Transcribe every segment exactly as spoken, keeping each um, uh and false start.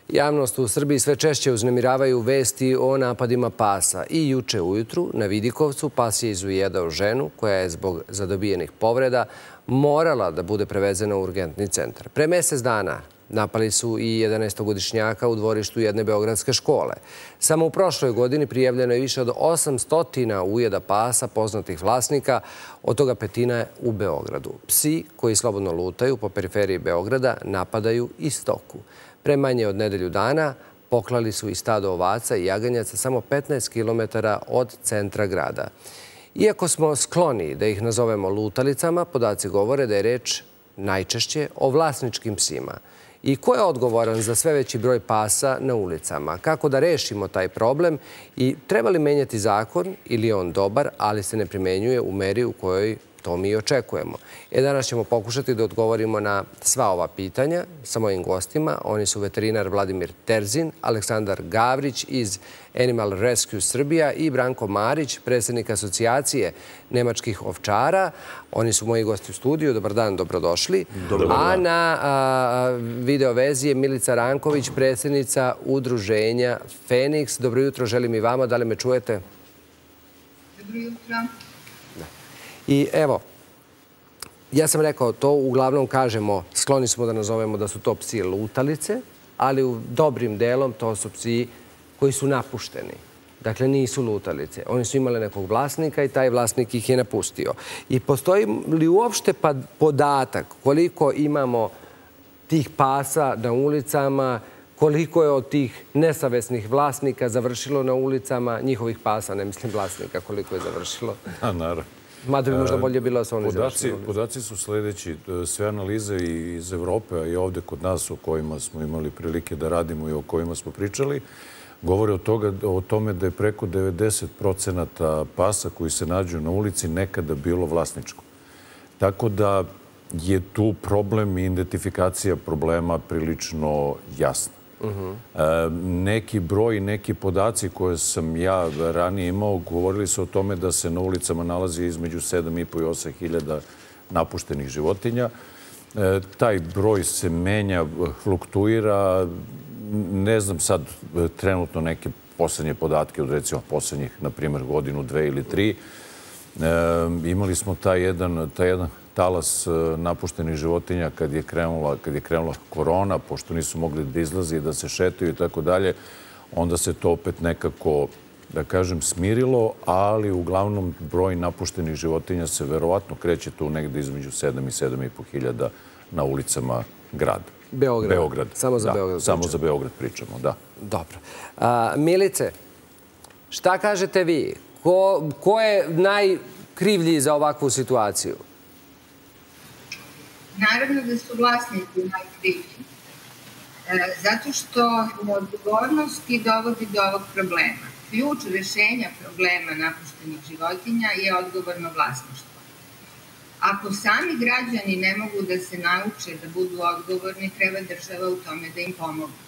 Javnost u Srbiji sve češće uznemiravaju vesti o napadima pasa. I juče ujutru na Vidikovcu pas je izujedao ženu koja je zbog zadobijenih povreda morala da bude prevezena u urgentni centar. Pre mesec dana napali su i jedanaestogodišnjaka u dvorištu jedne beogradske škole. Samo u prošloj godini prijavljeno je više od osamsto ujeda pasa poznatih vlasnika, od toga petina je u Beogradu. Psi koji slobodno lutaju po periferiji Beograda napadaju i stoku. Pre manje od nedelju dana poklali su i stado ovaca i jaganjaca samo petnaest kilometara od centra grada. Iako smo skloni da ih nazovemo lutalicama, podaci govore da je reč najčešće o vlasničkim psima. I ko je odgovoran za sve veći broj pasa na ulicama? Kako da rešimo taj problem i treba li menjati zakon ili je on dobar, ali se ne primenjuje u meri u kojoj to mi očekujemo? E, danas ćemo pokušati da odgovorimo na sva ova pitanja sa mojim gostima. Oni su veterinar Vladimir Terzin, Aleksandar Gavrić iz Animal Rescue Srbija i Branko Marić, predsjednik asocijacije nemačkih ovčara. Oni su moji gosti u studiju. Dobar dan, dobrodošli. Dobar dan. A na a, video vezi je Milica Ranković, predsjednica udruženja Feniks. Dobro jutro, želim i vama. Da li me čujete? Dobro jutro. I evo, ja sam rekao, to uglavnom kažemo, skloni smo da nazovemo da su to psi lutalice, ali u dobrim delom to su psi koji su napušteni. Dakle, nisu lutalice. Oni su imali nekog vlasnika i taj vlasnik ih je napustio. I postoji li uopšte podatak koliko imamo tih pasa na ulicama, koliko je od tih nesavesnih vlasnika završilo na ulicama, njihovih pasa, ne mislim vlasnika, koliko je završilo? A, naravno. Mada bi možda bolje bilo da su oni završili. Podaci su sljedeći. Sve analize iz Evrope, a i ovdje kod nas o kojima smo imali prilike da radimo i o kojima smo pričali, govore o, toga, o tome da je preko devedeset procenata pasa koji se nađu na ulici nekada bilo vlasničko. Tako da je tu problem i identifikacija problema prilično jasna. Neki broj i neki podaci koje sam ja ranije imao govorili su o tome da se na ulicama nalazi između sedam i po i osam hiljada napuštenih životinja. Taj broj se menja, fluktuira. Ne znam sad trenutno neke posljednje podatke od recimo posljednjih, na primjer, godinu, dve ili tri. Imali smo taj jedan, taj jedan talas napuštenih životinja kad je krenula, kad je krenula korona, pošto nisu mogli da izlazi i da se šetaju i tako dalje, onda se to opet nekako, da kažem, smirilo, ali uglavnom broj napuštenih životinja se verovatno kreće tu negde između sedam i sedam i po hiljada na ulicama grada. Beograd. Beograd. Samo za Beograd. Samo za Beograd pričamo, da. Dobro. Milice, šta kažete vi? Ko, ko je najkrivlji za ovakvu situaciju? Naravno da su vlasnici najkrivlji, zato što neodgovornost i dovodi do ovog problema. Ključ rešenja problema napuštenih životinja je odgovorno vlasništvo. Ako sami građani ne mogu da se nauče da budu odgovorni, treba država u tome da im pomogu.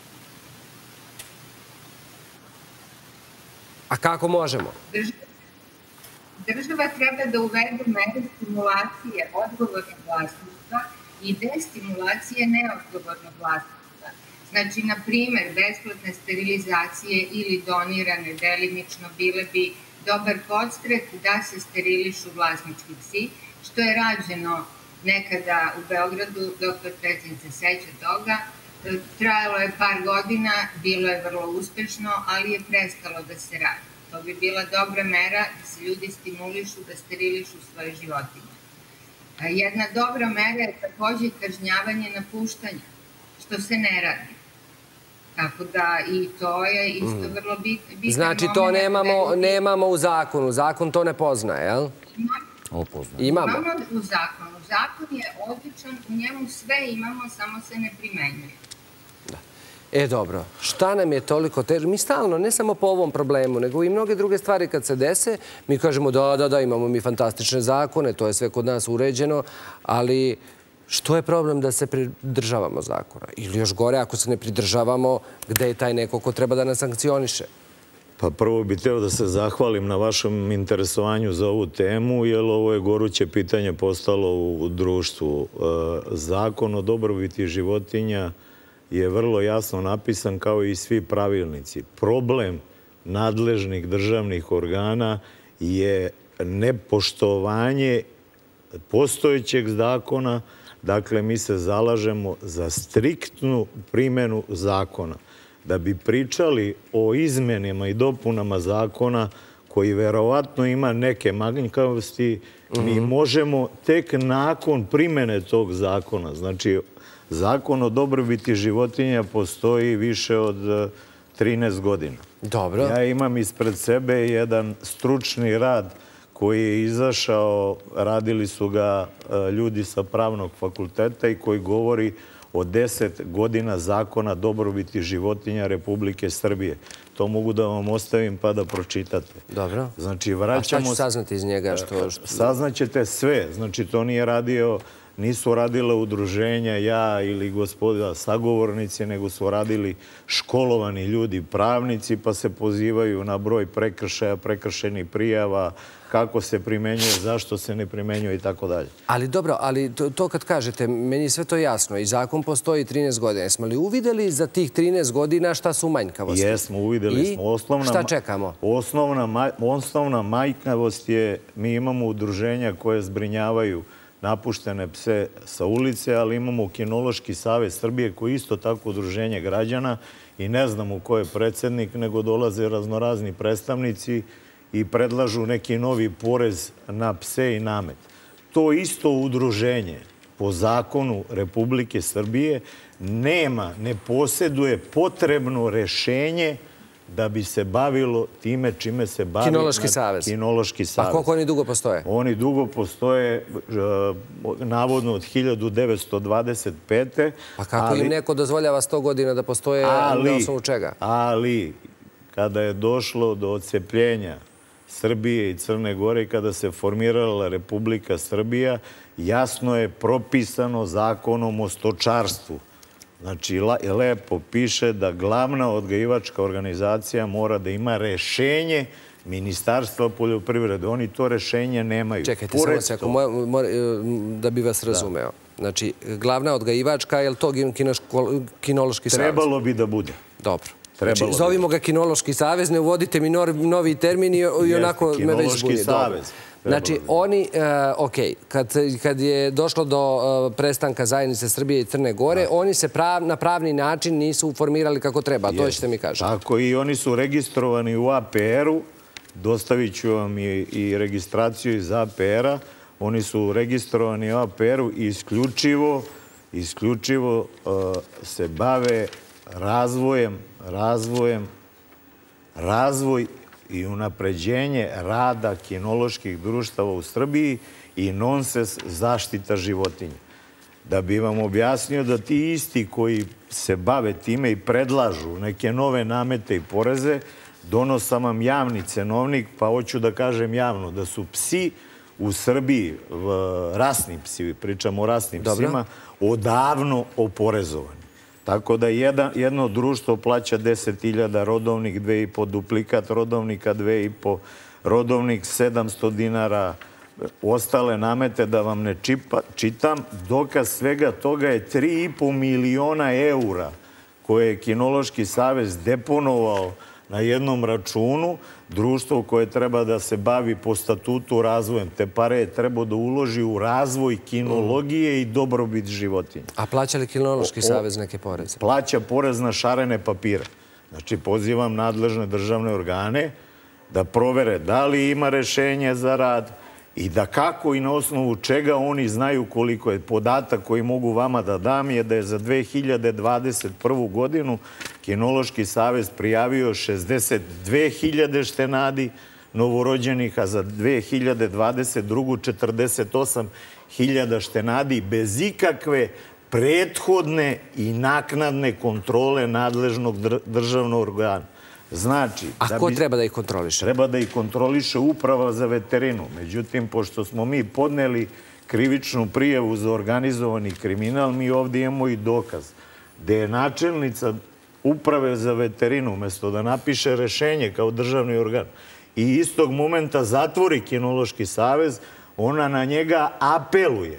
A kako možemo? Država, država treba da uvede mere stimulacije odgovornog vlasništva i destimulacije neodgovornog vlasništva. Znači, na primer, besplatne sterilizacije ili donirane delimično bile bi dobar podstrek da se sterilišu vlasnički psi, što je rađeno nekada u Beogradu, doktor Terzin se seća toga. Trajalo je par godina, bilo je vrlo uspešno, ali je prestalo da se radi. To bi bila dobra mera da se ljudi stimulišu da sterilišu svoje životinje. Jedna dobra mera je također kažnjavanje napuštanja, što se ne radi. Tako da i to je isto vrlo bitan. Znači to nemamo, nemamo u zakonu. Zakon to ne poznaje, jel? Imamo. Imamo u zakonu. Zakon je odličan, u njemu sve imamo, samo se ne primenjuje. E, dobro. Šta nam je toliko teže? Mi stalno, ne samo po ovom problemu, nego i mnoge druge stvari kad se dese, mi kažemo da, da, da, imamo mi fantastične zakone, to je sve kod nas uređeno, ali što je problem da se pridržavamo zakona? Ili još gore, ako se ne pridržavamo, gde je taj neko ko treba da nas sankcioniše? Pa prvo bih hteo da se zahvalim na vašem interesovanju za ovu temu, jer ovo je goruće pitanje postalo u društvu. Zakon o dobrobiti životinja je vrlo jasno napisan kao i svi pravilnici. Problem nadležnih državnih organa je nepoštovanje postojećeg zakona. Dakle, mi se zalažemo za striktnu primjenu zakona. Da bi pričali o izmenama i dopunama zakona koji verovatno ima neke manjkavosti, mi možemo tek nakon primjene tog zakona. Znači, zakon o dobrobiti životinja postoji više od trinaest godina. Dobro. Ja imam ispred sebe jedan stručni rad koji je izašao, radili su ga ljudi sa pravnog fakulteta i koji govori o deset godina zakona dobrobiti životinja Republike Srbije. To mogu da vam ostavim pa da pročitate. Dobro. Znači, vraćamo... A šta ću saznati iz njega? Saznaćete sve. Znači, to nije radio... Nisu radile udruženja, ja ili gospoda sagovornici, nego su radili školovani ljudi, pravnici, pa se pozivaju na broj prekršaja, prekršenih prijava, kako se primenjuje, zašto se ne primenjuje i tako dalje. Ali dobro, ali to kad kažete, meni je sve to jasno i zakon postoji trinaest godina. Jesmo li uvideli za tih trinaest godina šta su manjkavosti? Jesmo, uvideli smo. I šta čekamo? Osnovna manjkavost je, mi imamo udruženja koje zbrinjavaju napuštene pse sa ulice, ali imamo Kinološki savez Srbije koji je isto tako udruženje građana i ne znamo ko je predsjednik, nego dolaze raznorazni predstavnici i predlažu neki novi porez na pse i namet. To isto udruženje po zakonu Republike Srbije nema, ne posjeduje potrebno rešenje da bi se bavilo time čime se bavi Kinološki savez. Kinološki savez. A koliko oni dugo postoje? Oni dugo postoje, navodno od hiljadu devetsto dvadeset pete. Pa kako im neko dozvoljava sto godina da postoje, na osnovu čega? Ali, kada je došlo do odcepljenja Srbije i Crne Gore i kada se formirala Republika Srbija, jasno je propisano zakonom o stočarstvu. Znači, lepo piše da glavna odgajivačka organizacija mora da ima rešenje Ministarstva poljoprivrede. Oni to rešenje nemaju. Čekajte, samo se, da bi vas razumeo. Znači, glavna odgajivačka, je li to Kinološki savez? Trebalo bi da bude. Dobro. Znači, zovimo ga Kinološki savez, ne uvodite mi novi termin i onako me već zbuni. Kinološki savez. Znači, oni, ok, kad je došlo do prestanka zajednice Srbije i Crne Gore, oni se na pravni način nisu formirali kako treba, to ćete mi kažete. Tako, i oni su registrovani u A P R-u, dostavit ću vam i registraciju iz A P R-a, oni su registrovani u A P R-u i isključivo, isključivo se bave razvojem, razvojem, razvoj i unapređenje rada kinoloških društava u Srbiji i nonsens zaštita životinja. Da bi vam objasnio da ti isti koji se bave time i predlažu neke nove namete i poreze, donosam vam javni cenovnik, pa hoću da kažem javno da su psi u Srbiji, rasni psi, pričamo o rasnim psima, odavno oporezovani. Tako da jedno društvo plaća deset hiljada, rodovnik dve i po, duplikat rodovnika dve i po, rodovnik sedamsto dinara, ostale namete da vam ne čitam. Dokaz svega toga je tri i po miliona eura koje je Kinološki savez deponovao na jednom računu, društvo koje treba da se bavi po statutu razvojem. Te pare je trebao da uloži u razvoj kinologije i dobrobit životinja. A plaća li Kinološki savez neke poreze? Plaća porez na šarene papire. Znači, pozivam nadležne državne organe da provere da li ima rešenje za rad i da kako i na osnovu čega oni znaju koliko je. Podatak koji mogu vama da dam je da je za dve hiljade dvadeset prvu godinu Kinološki savez prijavio šezdeset dve hiljade štenadi novorođenih, a za dve hiljade dvadeset drugu četrdeset osam hiljada štenadi bez ikakve prethodne i naknadne kontrole nadležnog državnog organa. Znači... A ko treba da ih kontroliše? Treba da ih kontroliše Uprava za veterinu. Međutim, pošto smo mi podneli krivičnu prijavu za organizovani kriminal, mi ovdje imamo i dokaz. Gde je načelnica Uprave za veterinu, umjesto da napiše rešenje kao državni organ i istog momenta zatvori Kinološki savez, ona na njega apeluje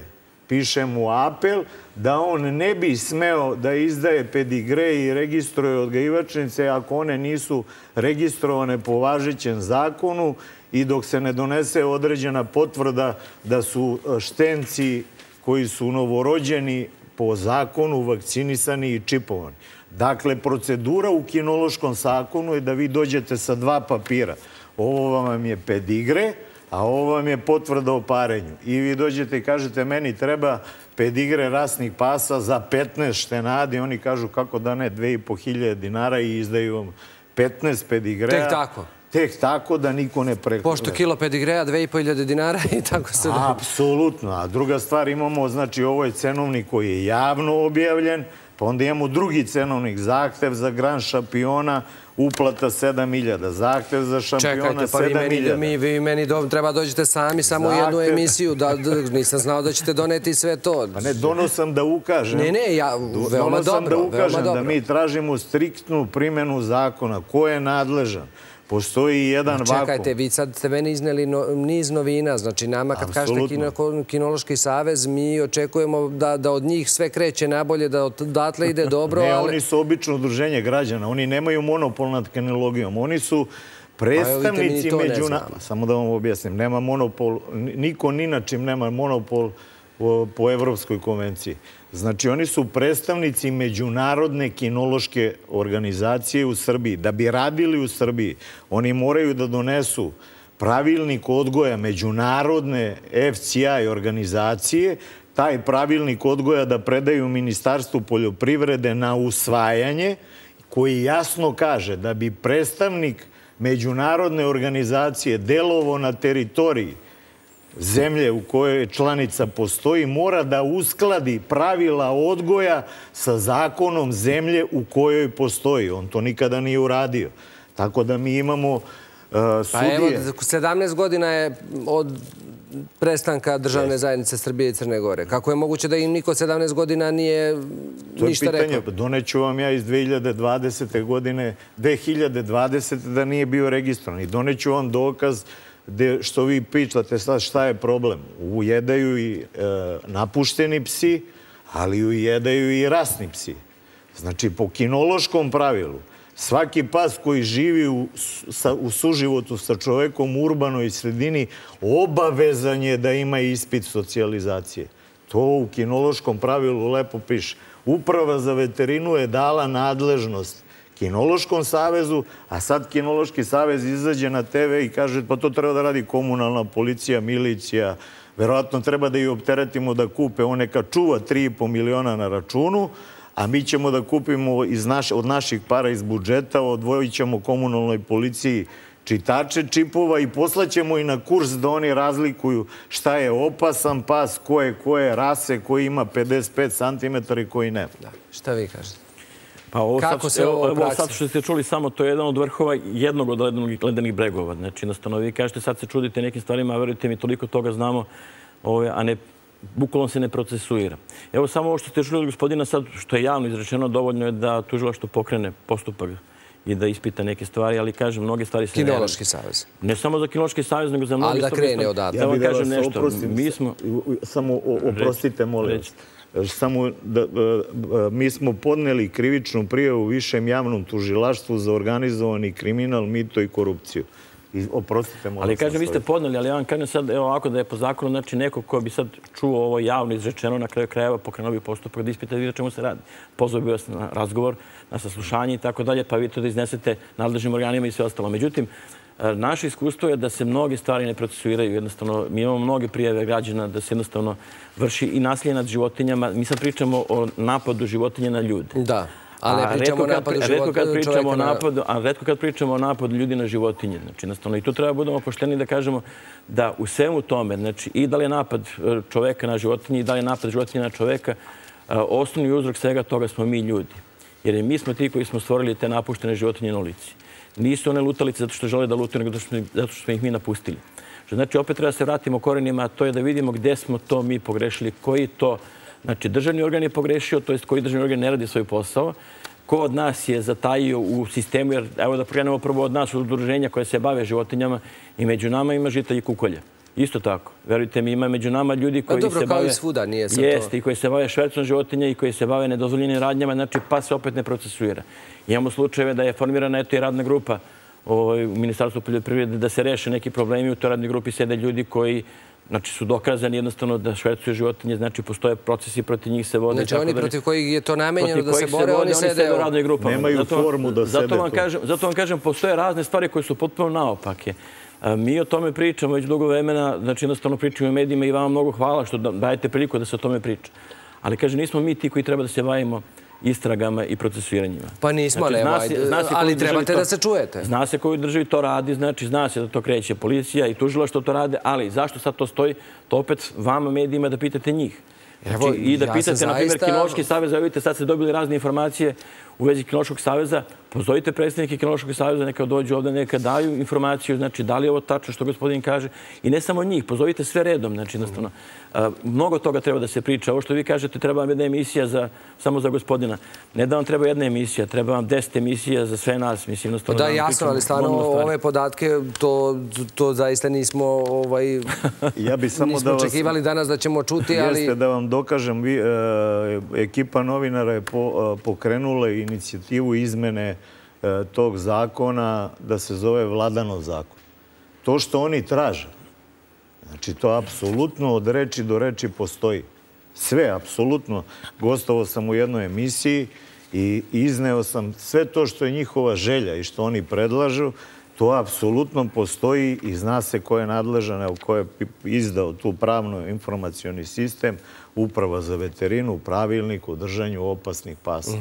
piše mu apel da on ne bi smeo da izdaje pedigre i registruje odgajivačnice ako one nisu registrovane po važećem zakonu i dok se ne donese određena potvrda da su štenci koji su novorođeni po zakonu vakcinisani i čipovani. Dakle, procedura u kinološkom zakonu je da vi dođete sa dva papira. Ovo vam je pedigre, a ovo vam je potvrda o parenju. I vi dođete i kažete, meni treba pedigre rasnih pasa za petnaest štenadi. Oni kažu, kako da ne, dve i po hiljade dinara i izdaju vam petnaest pedigreja. Tek tako? Tek tako da niko ne preklada. Pošto kilo pedigreja, dve i po hiljade dinara i tako se... Apsolutno. A druga stvar imamo, znači, ovo je cenovnik koji je javno objavljen, pa onda imamo drugi cenovnik, zahtev za Grand šampiona, uplata sedam hiljada, zahtev za šampiona sedam hiljada. Čekajte, pa vi meni treba dođete sami samo u jednu emisiju, nisam znao da ćete doneti sve to. Pa ne, dono sam da ukažem. Ne, ne, ja, veoma dobro. Dono sam da ukažem da mi tražimo striktnu primjenu zakona. Ko je nadležan? Postoji jedan vakum. Čekajte, vi sad ste meni izneli niz novina. Znači, nama kad kažete Kinološki savez, mi očekujemo da od njih sve kreće nabolje, da odatle ide dobro. Ne, oni su obično udruženje građana. Oni nemaju monopol nad kinologijom. Oni su predstavnici među nama. Samo da vam objasnim. Nema monopol, niko ni na čim nema monopol po Evropskoj konvenciji. Znači, oni su predstavnici međunarodne kinološke organizacije u Srbiji. Da bi radili u Srbiji, oni moraju da donesu pravilnik odgoja međunarodne F C I organizacije, taj pravilnik odgoja da predaju Ministarstvu poljoprivrede na usvajanje, koji jasno kaže da bi predstavnik međunarodne organizacije delovao na teritoriji zemlje u kojoj članica postoji, mora da uskladi pravila odgoja sa zakonom zemlje u kojoj postoji. On to nikada nije uradio. Tako da mi imamo sudije... Pa evo, sedamnaest godina je od prestanka državne zajednice Srbije i Crne Gore. Kako je moguće da im niko sedamnaest godina nije ništa rekao? To je pitanje. Doneću vam ja iz dve hiljade dvadesete godine, dve hiljade dvadesete da nije bio registrovan. I doneću vam dokaz što vi pitate sad šta je problem. Ujedaju i napušteni psi, ali ujedaju i rasni psi. Znači, po kinološkom pravilu, svaki pas koji živi u suživotu sa čovekom u urbanoj sredini obavezan je da ima ispit socijalizacije. To u kinološkom pravilu lepo piše. Uprava za veterinu je dala nadležnost Kinološkom savezu, a sad Kinološki savez izađe na te ve i kaže pa to treba da radi komunalna policija, milicija, verovatno treba da ih opteretimo da kupe, on neka čuva tri i po miliona na računu, a mi ćemo da kupimo od naših para iz budžeta, odvojit ćemo komunalnoj policiji čitače čipova i poslaćemo i na kurs da oni razlikuju šta je opasan pas, ko je koje rase, koji ima pedeset pet centimetara i koji ne. Šta vi kažete? Pa ovo sad što ste čuli samo, to je jedan od vrhova jednog od ledenih bregova. Znači, jednostavno, vi kažete, sad se čudite nekim stvarima, a verujte mi, toliko toga znamo, a ne, bukvalno se ne procesuira. Evo, samo ovo što ste čuli od gospodina sad, što je javno izrečeno, dovoljno je da tužilaštvo pokrene postupak i da ispita neke stvari, ali kažem, mnoge stvari se ne... Kinološki savez. Ne samo za Kinološki savez, nego za mnoge stvari. Ali da krene odatle. Ja bih da vas oprostim, samo oprostite, molim vas. Samo da mi smo podneli krivičnu prijavu višem javnom tužilaštvu za organizovani kriminal, mito i korupciju. Oprostite, molim. Ali kažem, vi ste podneli, ali ja vam kažem sad, evo ovako da je po zakonu, znači neko ko bi sad čuo ovo javno izrečeno, na kraju krajeva pokrenuo bi postupak da ispita o čemu se radi. Pozvao bi vas na razgovor, na saslušanje i tako dalje, pa vi to da iznesete nadležnim organima i sve ostalo. Međutim, naše iskustvo je da se mnoge stvari ne procesuiraju. Jednostavno, mi imamo mnoge prijave građana da se jednostavno vrši i nasilje nad životinjama. Mi sad pričamo o napadu životinja na ljude. Da, ali ne pričamo o napadu čoveka na... A retko kad pričamo o napadu ljudi na životinje. Znači, jednostavno, i tu treba budemo pošteni da kažemo da u svemu tome, znači, i da li je napad čoveka na životinje i da li je napad životinja na čoveka, osnovni uzrok svega toga smo mi ljudi. Jer mi smo ti koji smo stvorili te napuštene životinje na ulici. Nisu one lutalice zato što žele da lutaju, nego zato što smo ih mi napustili. Znači, opet treba se vratimo korenima, a to je da vidimo gde smo to mi pogrešili, koji to, znači, državni organ je pogrešio, to jest koji državni organ ne radi svoj posao, ko od nas je zatajio u sistemu, jer evo da pokrenemo prvo od nas, od udruženja koje se bave životinjama i među nama ima žitelji kukolja. Isto tako. Verujte mi, ima među nama ljudi koji se bave... Dobro, kao i svuda, nije sad to... Jeste, i koji se bave švercom životinja i koji se bave nedozvoljenim radnjama, znači pas se opet ne procesuira. Imamo slučajeve da je formirana eto i radna grupa u Ministarstvu poljoprivrede da se reše neki problemi. U toj radnoj grupi sede ljudi koji znači su dokazani jednostavno da švercuju životinje, znači postoje procesi protiv njih se vode. Znači oni protiv kojih je to namenjeno da se bore, oni sede u radnoj grupi. Nemaju formu da sede to. Zato vam kažem, postoje razne stvari koje su potpuno naopake. Mi o tome pričamo već dugo vremena, znači jednostavno pričamo u medijima i vama mnogo hvala što dajete priliku da se o tome priča. Ali kažem, nismo mi ti koji treba da se bavimo istragama i procesuiranjima. Pa nismo, ali trebate da se čujete. Zna se koji u državi to radi, znači zna se da to kreće policija i tužila što to rade, ali zašto sad to stoji, to opet vama medijima da pitate njih. I da pitate, na primjer, Kinološki savez, vidite, sad ste dobili razne informacije u vezi Kinološkog saveza, pozovite predstavnike Kinološkog saveza, neka dođu ovdje, neka daju informaciju, znači da li je ovo tačno što gospodin kaže i ne samo njih, pozovite sve redom, znači jednostavno. Mnogo toga treba da se priča. Ovo što vi kažete, treba vam jedna emisija samo za gospodina. Ne da vam treba jedna emisija, treba vam deset emisija za sve nas, mislim, jednostavno. Da, jasno, ali stvarno ove podatke, to zaista nismo nismo očekivali danas da ćemo čuti, ali... Jeste da vam dokažem, ekipa novinara je pokrenula inicijativu izmene tog zakona da se zove Vladanov zakon. To što oni traže, znači to apsolutno od reči do reči postoji. Sve, apsolutno. Gostovao sam u jednoj emisiji i izneo sam sve to što je njihova želja i što oni predlažu, to apsolutno postoji i zna se ko je nadležan, ko je izdao tu pravno informacioni sistem, Uprava za veterinu, pravilnik o držanju opasnih pasa.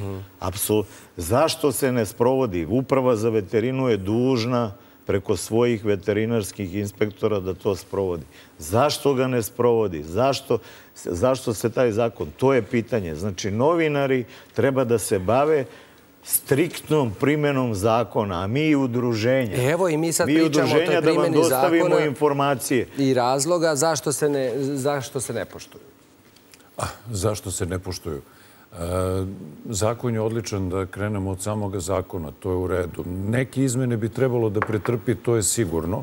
Zašto se ne sprovodi? Uprava za veterinu je dužna preko svojih veterinarskih inspektora da to sprovodi. Zašto ga ne sprovodi? Zašto se taj zakon? To je pitanje. Znači, novinari treba da se bave striktnom primjenom zakona, a mi i udruženja. Evo i mi sad pričamo o toj primjeni zakona. Da vam dostavimo informacije. I razloga zašto se ne poštuju. Zašto se ne poštuju? Zakon je odličan da krenemo od samoga zakona, to je u redu. Neke izmene bi trebalo da pretrpi, to je sigurno.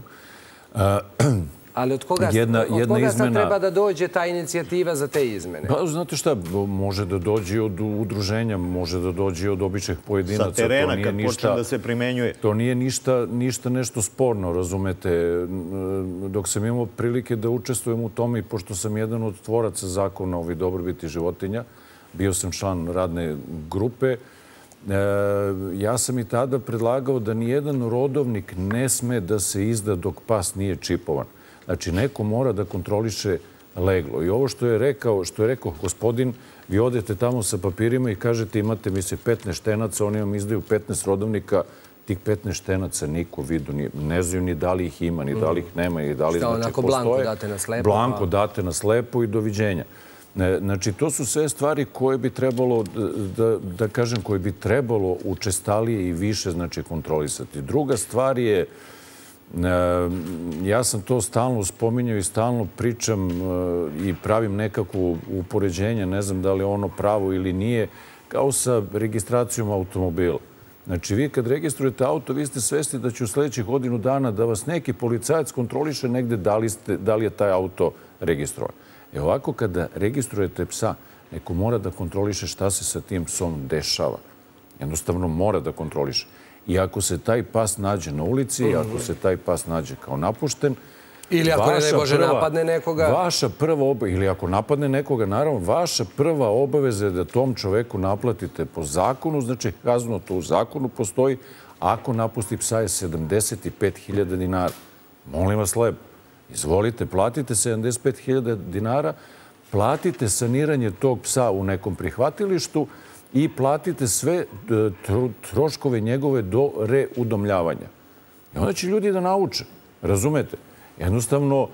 Ali od koga sad treba da dođe ta inicijativa za te izmene? Pa, znate šta, može da dođe od udruženja, može da dođe od običnih pojedinaca. Sa terena, kad počne da se primenjuje. To nije ništa nešto sporno, razumete. Dok sam imao prilike da učestvujem u tome i pošto sam jedan od tvoraca zakona o dobrobiti životinja, bio sam član radne grupe, ja sam i tada predlagao da nijedan rodovnik ne sme da se izda dok pas nije čipovan. Znači, neko mora da kontroliše leglo. I ovo što je rekao, što je rekao gospodin, vi odete tamo sa papirima i kažete imate mi se petnaest štenaca, oni vam izdaju petnaest rodovnika, tih petnaest štenaca niko vidu, ne znaju ni da li ih ima, ni da li ih nema, i da li znači postoje. Blanko date na slepo. Blanko date na slepo i doviđenja. Znači, to su sve stvari koje bi trebalo, da kažem, koje bi trebalo učestalije i više, znači, kontrolisati. Druga stvar je, ja sam to stalno spominjao i stalno pričam i pravim nekakvo upoređenje, ne znam da li je ono pravo ili nije, kao sa registracijom automobila. Znači, vi kad registrujete auto, vi ste svesni da će u sljedećih godinu dana da vas neki policajac kontroliše negde da li je taj auto registrovan. E ovako, kada registrujete psa, neko mora da kontroliše šta se sa tim psom dešava. Jednostavno mora da kontroliše. I ako se taj pas nađe na ulici, ako se taj pas nađe kao napušten... Ili ako ne može napadne nekoga... Vaša prva obaveza, ili ako napadne nekoga, naravno, vaša prva obaveza je da tom čoveku naplatite po zakonu, znači kazno to u zakonu postoji, ako napusti psa je sedamdeset pet hiljada dinara. Molim vas lepo, izvolite, platite sedamdeset pet hiljada dinara, platite saniranje tog psa u nekom prihvatilištu i platite sve troškove njegove do reudomljavanja. I onda će ljudi da nauče, razumete? Jednostavno,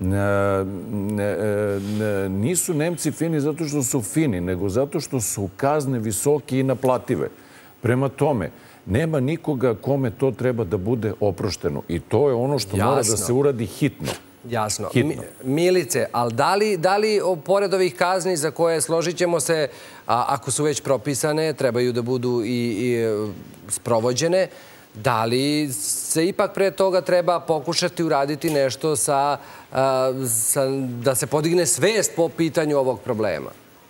nisu Nemci fini zato što su fini, nego zato što su kazne visoke i naplative. Prema tome, nema nikoga kome to treba da bude oprošteno. I to je ono što mora da se uradi hitno. Jasno. Milice, ali da li pored ovih kazni za koje složit ćemo se, ako su već propisane, trebaju da budu i sprovođene, Da li se ipak pre toga treba pokušati uraditi nešto sa, sa, da se podigne svest po pitanju ovog problema?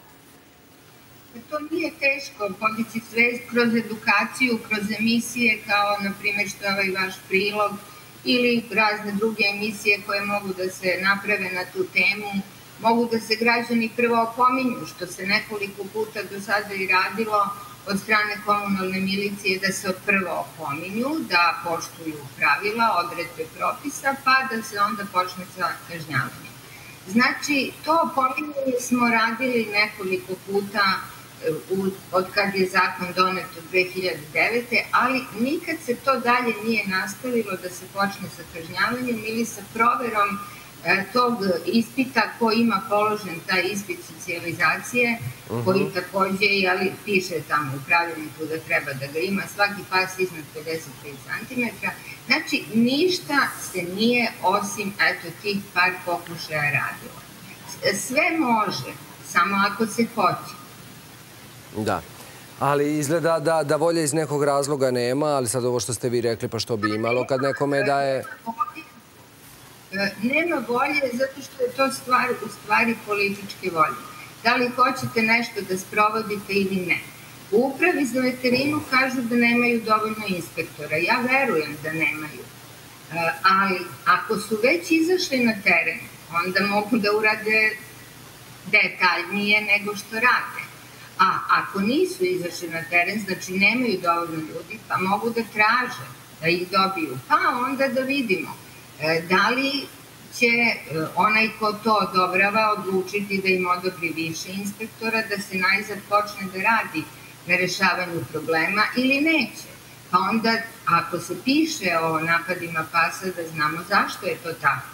To nije teško podići svest kroz edukaciju, kroz emisije kao, na primjer, što je ovaj vaš prilog ili razne druge emisije koje mogu da se naprave na tu temu. Mogu da se građani prvo opominju, što se nekoliko puta do sada i radilo od strane komunalne milicije, da se prvo opominju, da poštuju pravila, odredbe propisa, pa da se onda počne sa kažnjavanjem. Znači, to opominjanje smo radili nekoliko puta od kad je zakon donet od dve hiljade devete. ali nikad se to dalje nije nastavilo da se počne sa kažnjavanjem ili sa proverom tog ispita ko ima položen taj ispit socijalizacije, koji takođe piše tamo u pravilniku da treba da ga ima svaki pas iznad pedeset pet centimetara. Znači, ništa se nije osim tih par pokušaja radilo. Sve može, samo ako se hoće. Da, ali izgleda da, da volje iz nekog razloga nema, ali sad ovo što ste vi rekli, pa što bi imalo kad nekome daje... Nema volje zato što je to stvar u stvari političke volje. Da li hoćete nešto da sprovodite ili ne. U upravi za veterinu kažu da nemaju dovoljno inspektora. Ja verujem da nemaju. Ali ako su već izašli na teren, onda mogu da urade detaljnije nego što rade. A ako nisu izašli na teren, znači nemaju dovoljno ljudi, pa mogu da traže da ih dobiju. Pa onda da vidimo da li će onaj ko to odobrava odlučiti da im odobri više inspektora, da se najzad počne da radi na rešavanju problema ili neće. Pa onda, ako se piše o napadima pasa, da znamo zašto je to tako.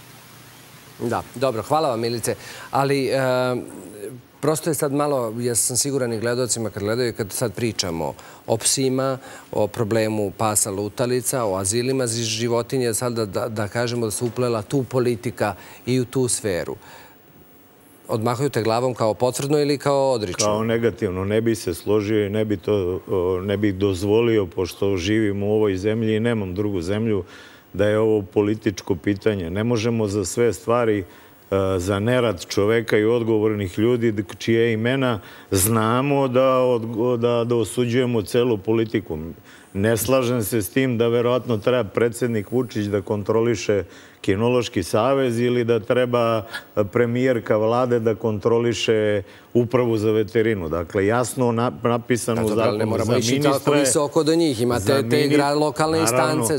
Da, dobro, hvala vam, Milice. Ali... Prosto je sad malo, ja sam siguran i gledalcima kad gledaju, kad sad pričamo o psima, o problemu pasa lutalica, o azilima za životinje, sad da, da kažemo da se uplela tu politika i u tu sferu. Odmahuju te glavom kao potvrdno ili kao odrično? Kao negativno. Ne bi se složio i ne bi to ne bi dozvolio, pošto živim u ovoj zemlji i nemam drugu zemlju, da je ovo političko pitanje. Ne možemo za sve stvari za nerad čoveka i odgovornih ljudi čije imena znamo da osuđujemo celu politiku. Ne slažem se s tim da verovatno treba predsjednik Vučić da kontroliše Kinološki savez ili da treba premijerka vlade da kontroliše upravu za veterinu. Dakle, jasno napisano u zakonu. Ne moramo ići tako visoko do njih. Imate te lokalne instance.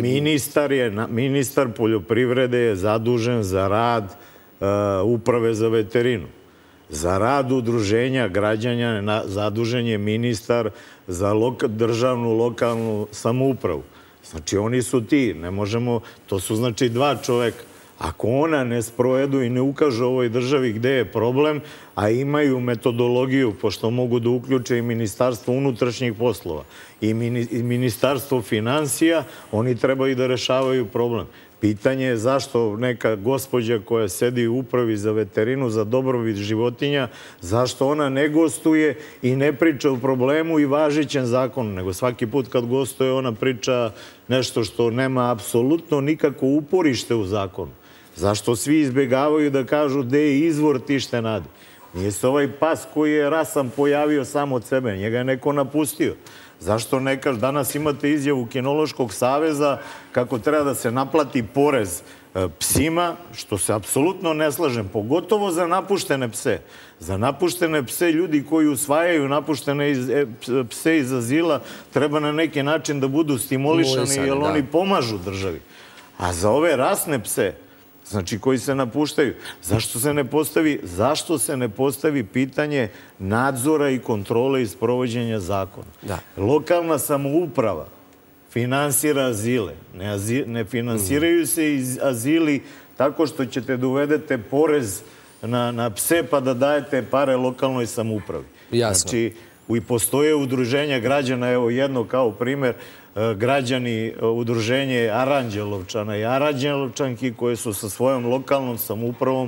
Ministar poljoprivrede je zadužen za rad uprave za veterinu. Za rad udruženja građanja zadužen je ministar za državnu lokalnu samoupravu. Znači, oni su ti. Ne možemo... To su, znači, dva čoveka. Ako ona ne sprovedu i ne ukažu ovoj državi gde je problem, a imaju metodologiju, pošto mogu da uključe i Ministarstvo unutrašnjih poslova i Ministarstvo finansija, oni trebaju da rešavaju problem. Pitanje je zašto neka gospođa koja sedi u upravi za veterinu, za dobrobit životinja, zašto ona ne gostuje i ne priča o problemu i važećem zakonu, nego svaki put kad gostuje ona priča nešto što nema apsolutno nikako uporište u zakonu. Zašto svi izbjegavaju da kažu gde je izvor tište nade? Nije se ovaj pas koji je rasan pojavio sam od sebe, njega je neko napustio. Zašto ne kažu? Danas imate izjavu Kinološkog saveza kako treba da se naplati porez psima, što se apsolutno ne slažem, pogotovo za napuštene pse. Za napuštene pse ljudi koji usvajaju napuštene pse iz azila treba na neki način da budu stimulišani jer oni pomažu državi. A za ove rasne pse, znači koji se napuštaju, zašto se ne postavi, zašto se ne postavi pitanje nadzora i kontrole i sprovođenja zakona? Lokalna samouprava finansira azile. Ne finansiraju se azili tako što ćete da uvedete porez na pse pa da dajete pare lokalnoj samoupravi. Znači, i postoje udruženja građana, evo jedno kao primer, građani, udruženje Aranđelovčana i Aranđelovčanki koje su sa svojom lokalnom samoupravom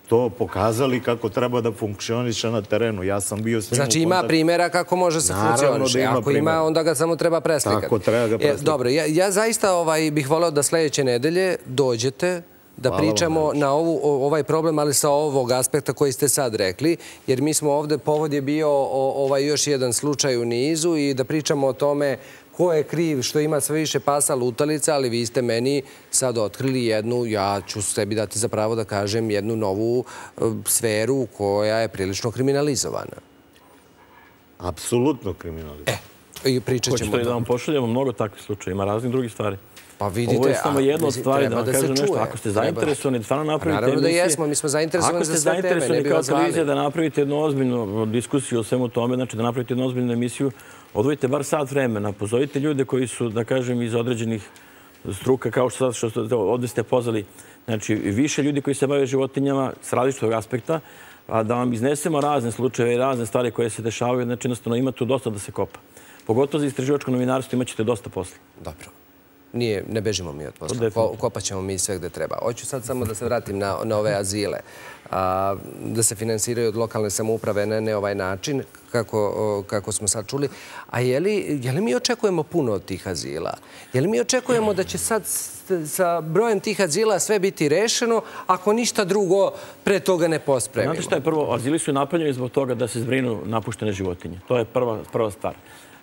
to pokazali kako treba da funkcioniše na terenu. Ja sam bio s njim u kontaktu. Znači ima primjera kako može se funkcioniše. Ako ima, onda ga samo treba preslikati. Tako, treba ga preslikati. Dobro, ja zaista bih voleo da sljedeće nedelje dođete da pričamo na ovaj problem, ali sa ovog aspekta koji ste sad rekli, jer mi smo ovde, povod je bio još jedan slučaj u nizu i da pričamo o tome ko je kriv što ima sve više pasa lutalica, ali vi ste meni sad otkrili jednu, ja ću sebi dati za pravo da kažem, jednu novu sferu koja je prilično kriminalizovana. Apsolutno kriminalizovana. E, i pričat ćemo. Hoćete da vam pošaljemo mnogo takvih slučaja, ima raznih drugih stvari. Pa vidite, ovo je samo jedna od stvari da vam kažem nešto. Ako ste zainteresovani da stvarno napravite emisije... Naravno da jesmo, mi smo zainteresovani za sve teme. Ako ste zainteresovani kao televizija da napravite jednu ozbiljnu diskusiju o svemu tome, znači da napravite jednu ozbiljnu emisiju, odvojite bar sat vremena, pozovite ljude koji su, da kažem, iz određenih struka, kao što sad ovdje ste pozvali, znači više ljudi koji se bave životinjama s različitog aspekta, a da vam iznesemo razne slučajeve i razne stvari koje se dešavaju, znači jednostavno ima tu dosta da se kopa. Pogotovo za istraživačko novinarstvo imat ćete dosta posla. Dobro. Nije, ne bežimo mi od posla. Kopat ćemo mi sve gde treba. Hoću sad samo da se vratim na ove azile. Da se finansiraju od lokalne samouprave na ne ovaj način, kako smo sad čuli. A je li mi očekujemo puno od tih azila? Je li mi očekujemo da će sad sa brojem tih azila sve biti rešeno ako ništa drugo pre toga ne pospremimo? Znate šta je prvo? Azili su napravljeni zbog toga da se zbrinu napuštene životinje. To je prva stvar.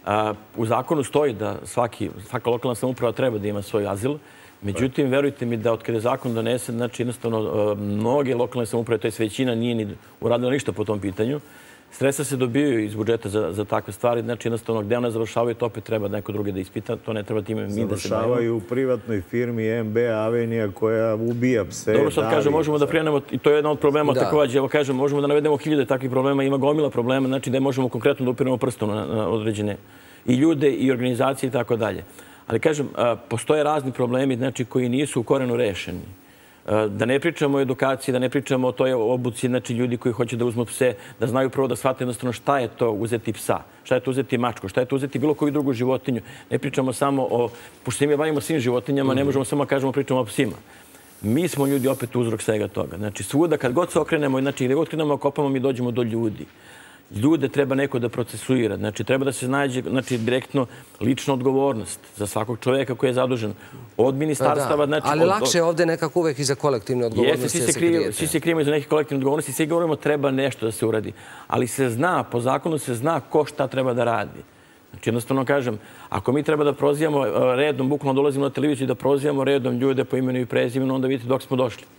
U zakonu stoji da svaka lokalna samouprava treba da ima svoj azil. Međutim, verujte mi da od kada je zakon donesen, znači jednostavno mnoge lokalne samouprave, to je većina, nije ni uradila ništa po tom pitanju. Sredstva se dobijaju iz budžeta za takve stvari. Znači jednostavno gde one završavaju, to opet treba neko drugi da ispita. To ne treba time mi da se bavimo. Završavaju u privatnoj firmi M B Avenija koja ubija pse. Dobro, sad kažem, možemo da prijenemo, i to je jedan od problema također. Evo kažem, možemo da navedemo hiljade takvih problema. Ima gomila problema, znači da možemo konkretno da upiramo prstom na određene i ljude i organizacije i tako dalje. Ali kažem, postoje razni problemi znači, koji nisu u korenu rešeni. Da ne pričamo o edukaciji, da ne pričamo o toj obuci, znači ljudi koji hoće da uzmu pse, da znaju prvo da shvate jednostavno šta je to uzeti psa, šta je to uzeti mačku, šta je to uzeti bilo koju drugu životinju. Ne pričamo samo o, pošto se mi bavimo svim životinjama, ne možemo samo kažemo pričamo o psima. Mi smo ljudi opet uzrok svega toga. Znači svuda kad god se okrenemo, znači gdje god krenemo kopamo, mi dođemo do ljudi. Ljude treba neko da procesuira. Znači, treba da se nađe znači, direktno lična odgovornost za svakog čovjeka koji je zadužen od ministarstava. Znači, ali lakše je ovdje nekako uvek iza kolektivne odgovornosti. Jeste, svi se krijemo iza nekih kolektivne odgovornosti. Svi govorimo treba nešto da se uradi. Ali se zna, po zakonu se zna ko šta treba da radi. Znači, jednostavno kažem, ako mi treba da prozivamo redom, bukvalno dolazimo na televiziju i da prozivamo redom ljude po imenu i prezimenu, onda vidite dok smo došli.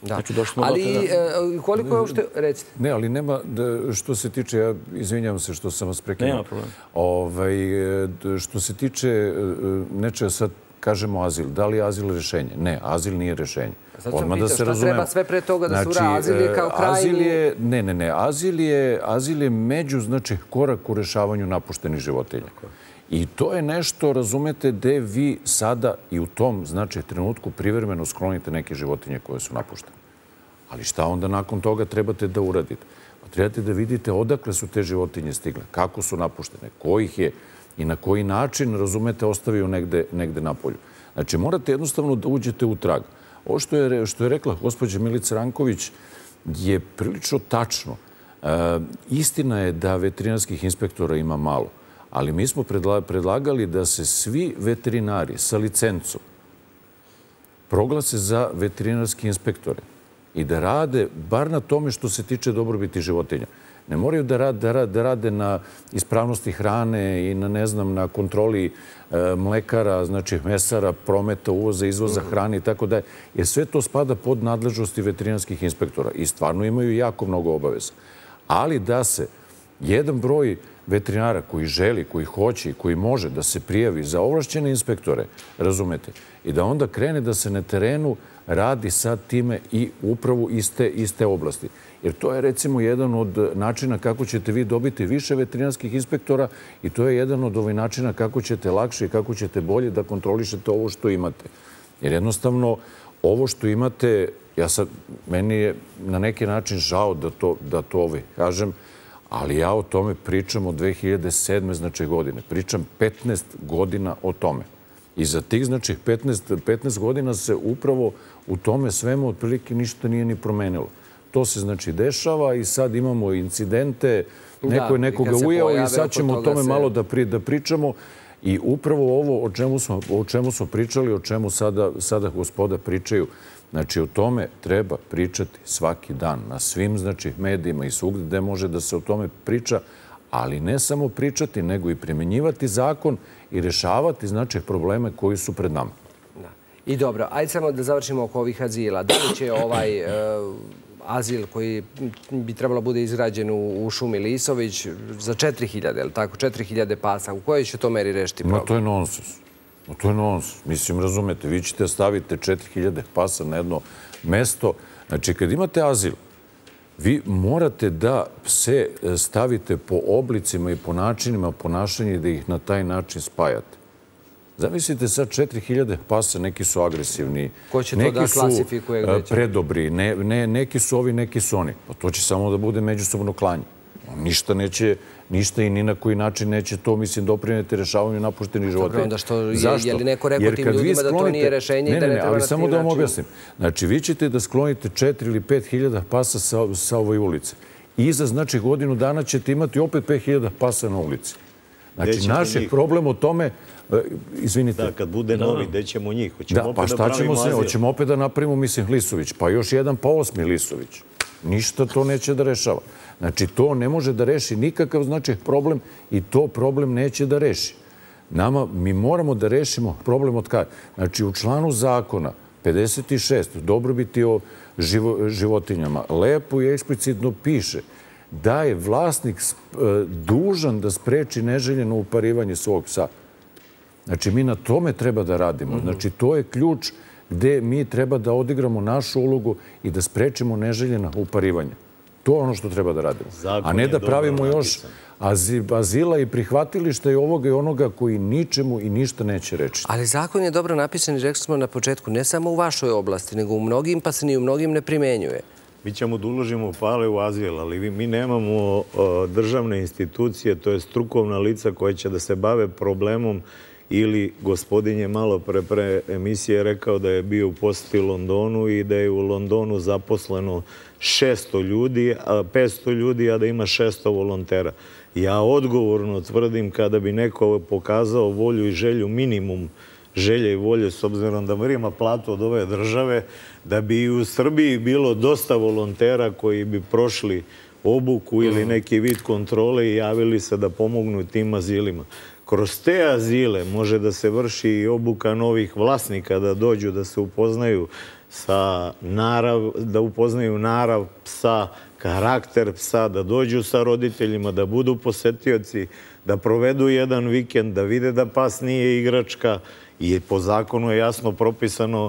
Ali koliko je uopšte, recite? Ne, ali nema, što se tiče, ja izvinjam se što sam vas prekinuo. Nema problema. Što se tiče nečega, sad kažemo azil. Da li je azil rešenje? Ne, azil nije rešenje. Odmah da se razumemo. Šta treba sve pre toga da se ura? Azil je kao krajnji... Ne, ne, ne. Azil je među, znači, korak u rešavanju napuštenih životinja. I to je nešto, razumete, gde vi sada i u tom, znači, trenutku privremeno sklonite neke životinje koje su napuštene. Ali šta onda nakon toga trebate da uradite? Trebate da vidite odakle su te životinje stigle, kako su napuštene, ko ih je i na koji način, razumete, ostavio negde na polju. Znači, morate jednostavno da uđete u trag. Ovo što je rekla gospođa Milica Ranković je prilično tačno. Istina je da veterinarskih inspektora ima malo. Ali mi smo predlagali da se svi veterinari sa licencom proglase za veterinarski inspektore i da rade bar na tome što se tiče dobrobiti životinja. Ne moraju da rade na ispravnosti hrane i na, ne znam, na kontroli mlekara, znači mesara, prometa, uvoza, izvoza hrane i tako dalje. Jer sve to spada pod nadležnosti veterinarskih inspektora i stvarno imaju jako mnogo obaveza. Ali da se jedan broj veterinara koji želi, koji hoće i koji može da se prijavi za ovlašćene inspektore, razumete, i da onda krene da se na terenu radi sad time i upravo iste oblasti. Jer to je recimo jedan od načina kako ćete vi dobiti više veterinarskih inspektora i to je jedan od ovih načina kako ćete lakše i kako ćete bolje da kontrolišete ovo što imate. Jer jednostavno ovo što imate, ja sad, meni je na neki način žao da to ovaj kažem, ali ja o tome pričam od dve hiljade sedme znači godine. Pričam petnaest godina o tome. I za tih, znači, petnaest godina se upravo u tome svemu otprilike ništa nije ni promenilo. to se znači dešava i sad imamo incidente, neko je nekoga ujeo i sad ćemo o tome malo da pričamo. I upravo ovo o čemu smo pričali, o čemu sada gospoda pričaju, znači o tome treba pričati svaki dan na svim medijima i svugde gde može da se o tome priča, ali ne samo pričati, nego i primjenjivati zakon i rešavati probleme koji su pred nama. I dobro, ajde samo da završimo oko ovih azila. Da li će ovaj azil koji bi trebalo bude izgrađen u šumi Lisović za četiri hiljade, je li tako, četiri hiljade pasa, u kojoj će to meri rešiti problem? No, to je nonsens. To je nonsens. Mislim, razumete, vi ćete staviti četiri hiljade pasa na jedno mesto. Znači, kad imate azil, vi morate da se stavite po oblicima i po načinima ponašanja i da ih na taj način spajate. Zamislite sad četiri hiljade pasa, neki su agresivni, neki su predobri, neki su ovi, neki su oni. Pa to će samo da bude međusobno klanje. Ništa neće, ništa i ni na koji način neće to, mislim, doprineti rešavanju napuštenih života. Zašto? Je li neko rekao tim ljudima da to nije rešenje i da ne treba na ali samo da vam objasnim. Znači, vi ćete da sklonite četiri ili pet hiljada pasa sa ovoj ulice. I za, znači, godinu dana ćete imati opet pet hiljada pasa na ulici. Znači, naš je problem o tome. Izvinite. Da, kad bude novi, gde ćemo njih? Da, pa šta ćemo se? Hoćemo opet da napravimo, mislim, Lisović, pa još jedan, pa osmi Lisović. Ništa to neće da rešava. Znači, to ne može da reši nikakav znači problem i to problem neće da reši. Nama, mi moramo da rešimo problem od kada. Znači, u članu zakona pedeset šest, dobrobiti o životinjama, lepo i eksplicitno piše da je vlasnik dužan da spreči neželjeno uparivanje svog psa. Znači, mi na tome treba da radimo. Znači, to je ključ gde mi treba da odigramo našu ulogu i da sprečimo neželjena uparivanja. To je ono što treba da radimo. A ne da pravimo još azila i prihvatilišta i ovoga i onoga koji ničemu i ništa neće reći. Ali zakon je dobro napisan i rekli smo na početku, ne samo u vašoj oblasti, nego u mnogim, pa se ni u mnogim ne primenjuje. Mi ćemo da uložimo pale u azil, ali mi nemamo državne institucije, to je strukovna lica koja će da se bave problemom. Ili gospodin je malo pre pre emisije rekao da je bio u poseti u Londonu i da je u Londonu zaposleno šesto ljudi, petsto ljudi, a da ima šesto volontera. Ja odgovorno tvrdim kada bi neko pokazao volju i želju, minimum želje i volje, s obzirom da prima platu od ove države, da bi i u Srbiji bilo dosta volontera koji bi prošli obuku ili neki vid kontrole i javili se da pomognu tim azilima. Kroz te azile može da se vrši i obuka novih vlasnika, da dođu, da se upoznaju sa narav, da upoznaju narav psa, karakter psa, da dođu sa roditeljima, da budu posetioci, da provedu jedan vikend, da vide da pas nije igračka i po zakonu je jasno propisano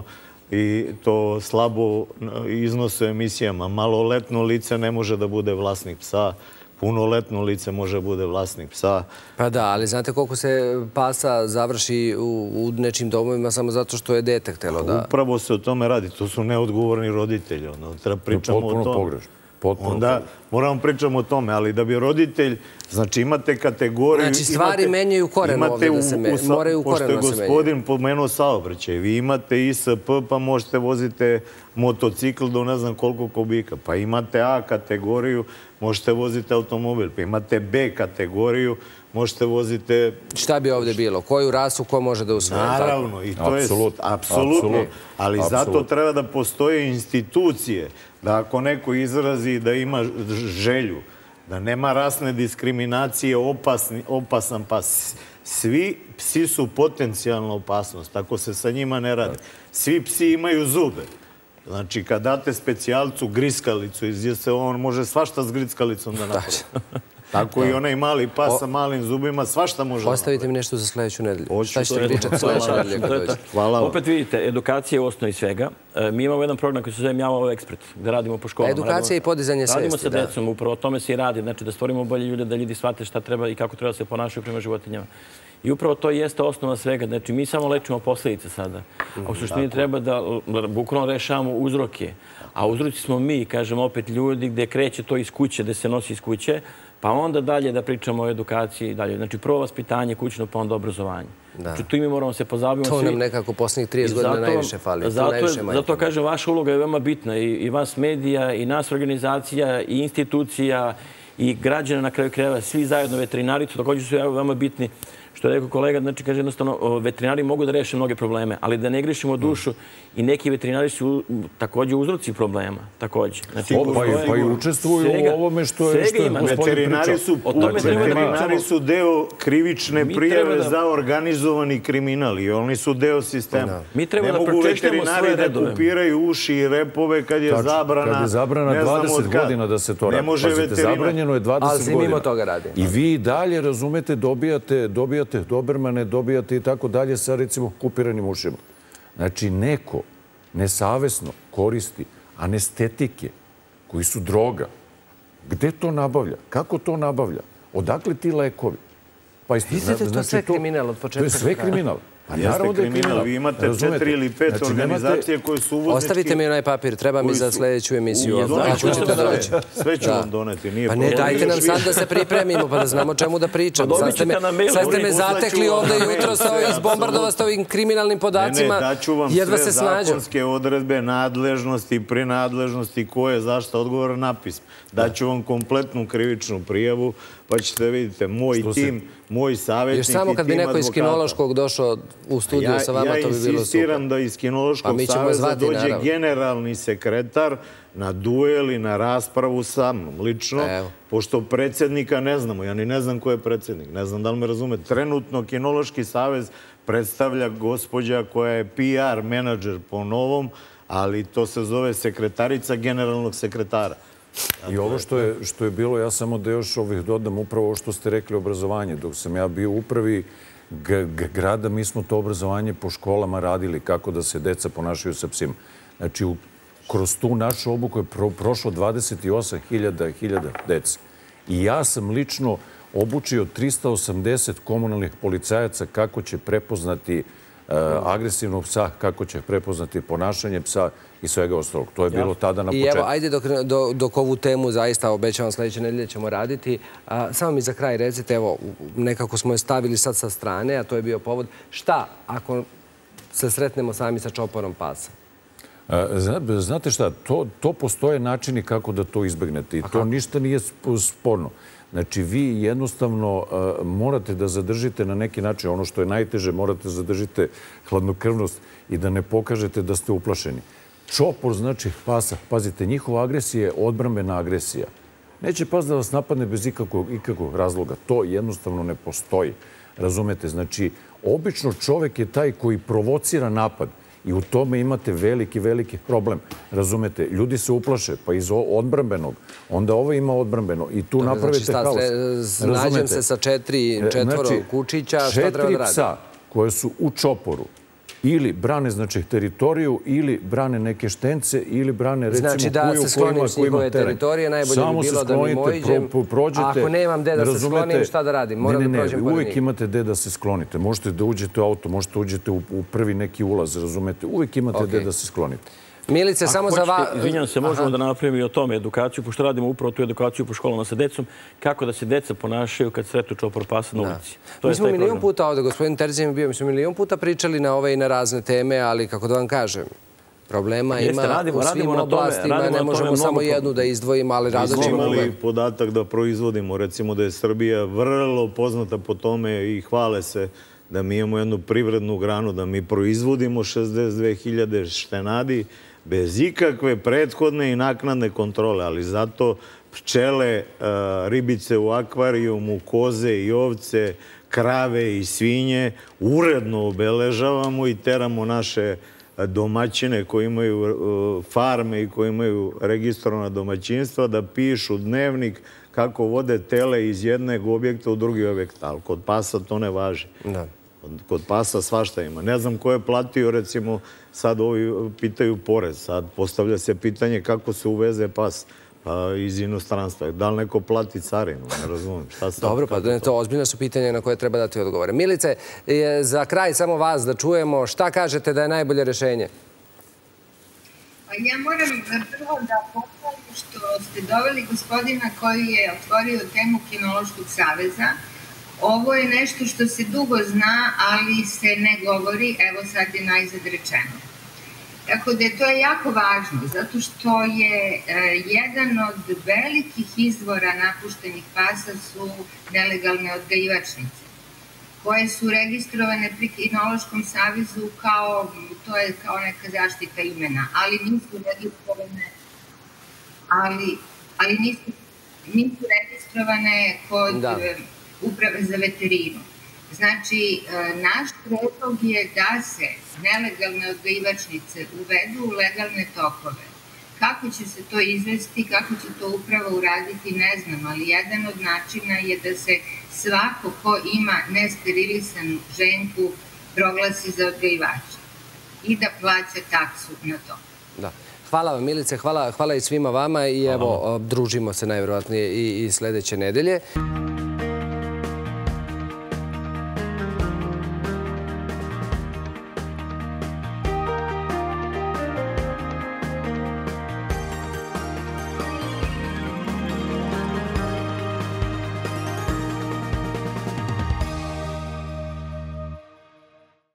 i to slabo iznose emisijama. Maloletno lice ne može da bude vlasnik psa, punoletno lice može da bude vlasnik psa. Pa da, ali znate koliko se pasa završi u nečim domovima samo zato što je dete htelo da... Upravo se o tome radi. To su neodgovorni roditelji. Treba pričamo o tome. Potpuno pogrešno. Onda moramo pričamo o tome, ali da bi roditelj, znači imate kategoriju... Znači stvari menjaju koreno ovdje da se menjaju, moraju koreno da se menjaju. Pošto je gospodin pomenuo saobraćaj, vi imate I S P pa možete vozite motocikl do ne znam koliko kubika, pa imate A kategoriju, možete vozite automobil, pa imate B kategoriju, možete vozite... Šta bi ovdje bilo? Koju rasu ko može da usvoje? Naravno, i to je apsolutno, ali zato treba da postoje institucije, da ako neko izrazi da ima želju, da nema rasne diskriminacije, opasan pas. Svi psi su potencijalna opasnost, ako se sa njima ne radi. Svi psi imaju zube. Znači, kad date specijalcu griskalicu, on može svašta s griskalicom da napravi. Tako i onaj mali pas sa malim zubima, svašta može napraviti. Ostavite mi nešto za sledeću nedelju. Šta ćete pričati sledeću nedelju kad dođe? Hvala vam. Opet vidite, edukacija je u osnovi svega. Mi imamo jedan program koji se zove Mjavao ekspert, gde radimo po školama. Edukacija i podizanje svesti. Radimo sa decom, upravo o tome se i radi. Znači, da stvorimo bolje ljude, da ljudi shvate šta treba i kako treba se ponašaju prema životinjama. I upravo to jeste osnova svega. Znači, mi samo lečimo posljedice sada. A u suštini treba da bukvalno rešavamo uzroke. A uzroci smo mi, kažemo opet, ljudi gde kreće to iz kuće, gde se nosi iz kuće, pa onda dalje da pričamo o edukaciji i dalje. Znači, prvo vaspitanje kućno, pa onda obrazovanje. Znači, tu mi moramo se pozabaviti. To nam nekako posljednjih trideset godina najviše fali. Zato, kažem, vaša uloga je veoma bitna. I vas medija, i nas organizacija, i institucija, i građana na kraju krajeva, svi zajedno veterinari, to također su veoma bitni. Što je rekao kolega, znači, kaže jednostavno, veterinari mogu da reše mnoge probleme, ali da ne grešimo dušu i neki veterinari su također uzroci problema, također. Pa i učestvuju u ovome što je gospodin pričao. Veterinari su deo krivične prijave za organizovani kriminal i oni su deo sistema. Ne mogu veterinari da kupiraju uši i repove kad je zabrana. Kad je zabrana dvadeset godina da se to radi. Ne može veterinar. Zabranjeno je dvadeset godina. Ali mimo toga radi. I vi dalje, razumete, dobijate dobijate dobermane, dobijate i tako dalje sa, recimo, kupiranim ušima. Znači, neko nesavesno koristi anestetike koji su droga. Gde to nabavlja? Kako to nabavlja? Odakle ti lekovi? Mislite, to je sve kriminal od početka? To je sve kriminal. Jeste kriminal. Vi imate četiri ili pet organizacije koje su uvoznički... Ostavite mi onaj papir, treba mi za sljedeću emisiju. Sve ću vam doneti. Pa ne, dajte nam sad da se pripremimo, pa da znamo čemu da pričamo. Sad ste me zatekli ovdje jutro izbombardova s ovim kriminalnim podacima. Daću vam sve zakonske odredbe, nadležnosti, prenadležnosti, ko je zašto odgovor napis. Daću vam kompletnu krivičnu prijavu, pa ćete vidite, moj tim, moj savjetnik i tim advokata. Još samo kad bi neko iz kinološkog došao u studiju sa vama, to bi bilo super. Ja insistiram da iz kinološkog saveza dođe generalni sekretar na duel i na raspravu sa mnom, lično, pošto predsjednika ne znamo. Ja ni ne znam ko je predsjednik, ne znam da li me razume. Trenutno kinološki savez predstavlja gospođa koja je P R menadžer po novom, ali to se zove sekretarica generalnog sekretara. I ovo što je bilo, ja samo da još ovih dodam upravo ovo što ste rekli, obrazovanje. Dok sam ja bio u upravi grada, mi smo to obrazovanje po školama radili, kako da se deca ponašaju sa psima. Znači, kroz tu našu obuku je prošlo dvadeset osam hiljada deca. I ja sam lično obučio trista osamdeset komunalnih policajaca kako će prepoznati agresivnog psa, kako će prepoznati ponašanje psa i svega ostalog. To je bilo tada na početku. I evo, ajde dok ovu temu zaista obećavam sljedeće nedelje ćemo raditi. Samo mi za kraj recite, evo, nekako smo je stavili sad sa strane, a to je bio povod. Šta ako se sretnemo sami sa čoporom pasa? Znate šta, to postoje načini kako da to izbegnete i to ništa nije sporno. Znači, vi jednostavno morate da zadržite na neki način, ono što je najteže, morate da zadržite hladnokrvnost i da ne pokažete da ste uplašeni. Čopor, znači pasa, pazite, njihova agresija je odbrambena agresija. Neće pas da vas napadne bez ikakvog razloga. To jednostavno ne postoji. Razumete? Znači, obično čovek je taj koji provocira napad i u tome imate veliki, veliki problem. Razumete? Ljudi se uplaše, pa iz odbrambenog. Onda ovo ima odbrambeno i tu napravite haos. Nađem se sa četiri, četvoro kučića, šta treba da radi? Četiri psa koje su u čoporu ili brane, znači, teritoriju, ili brane neke štence, ili brane, recimo, kuju koji ima teren. Znači da se sklonim s njihove teritorije, najbolje bi bilo da mi mojiđem. A ako nemam gde da se sklonim, šta da radim? Moram da prođem pored njih. Uvijek imate gde da se sklonite. Možete da uđete u auto, možete da uđete u prvi neki ulaz, razumete? Uvijek imate gde da se sklonite. Milice, samo za vas... Izvinjam se, možemo da napravimo i o tome edukaciju, pošto radimo upravo tu edukaciju po školama sa decom, kako da se deca ponašaju kad sretu čopor pasa na ulici. Mi smo milion puta ovdje, gospodin Terzijem je bio, mi smo milion puta pričali na ove i na razne teme, ali kako da vam kažem, problema ima u svim oblastima, ne možemo samo jednu da izdvojimo, ali rado ćemo uvek. Mi smo imali podatak da proizvodimo, recimo da je Srbija vrlo poznata po tome i hvale se da mi imamo jednu privrednu granu, da mi proizvodimo šezdeset dve hiljade štenadi, bez ikakve prethodne i naknadne kontrole, ali zato pčele, ribice u akvarijumu, koze i ovce, krave i svinje uredno obeležavamo i teramo naše domaćine koji imaju farme i koji imaju registrovana domaćinstva da pišu dnevnik kako vode tele iz jednog objekta u drugi objekt. Ali kod pasa to ne važi. Kod pasa svašta ima. Ne znam ko je platio, recimo, sad ovi pitaju porez. Sad postavlja se pitanje kako se uveze pas. iz inostranstva. Da li neko plati carinu? Ne razumijem. Dobro, pa to ozbiljno su pitanja na koje treba dati odgovore. Milice, za kraj samo vas da čujemo. Šta kažete da je najbolje rešenje? Ja moram prvo da pohvalim što ste doveli gospodina koji je otvorio temu Kinološkog saveza. Ovo je nešto što se dugo zna, ali se ne govori, evo sad je najzad rečeno. Tako da to je jako važno, zato što je jedan od velikih izvora napuštenih pasa su nelegalne odgajivačnice, koje su registrovane pri Kinološkom savezu kao, to je kao neka zaštita imena, ali nisu registrovane, ali, ali nisu, nisu registrovane kod da. Uprave za veterinu. Znači, naš predlog je da se nelegalne odgajivačnice uvedu u legalne tokove. Kako će se to izvesti, kako će to uprava uraditi, ne znam, ali jedan od načina je da se svako ko ima nesterilisan ženku proglasi za odgajivača i da plaća taksu na to. Da. Hvala vam, Milice, hvala, hvala i svima vama i evo, družimo se najvjerojatnije i, i sledeće nedelje.